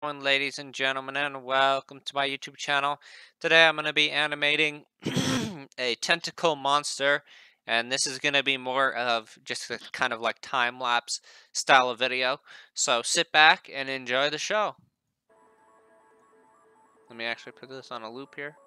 Ladies and gentlemen, and welcome to my YouTube channel. Today I'm going to be animating a tentacle monster, and this is going to be more of just a kind of like time-lapse style of video. So sit back and enjoy the show. Let me actually put this on a loop here.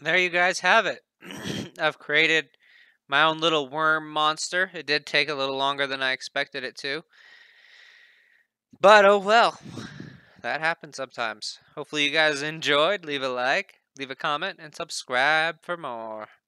there you guys have it. I've created my own little worm monster. It did take a little longer than I expected it to. But oh well. That happens sometimes. Hopefully you guys enjoyed. Leave a like, leave a comment, and subscribe for more.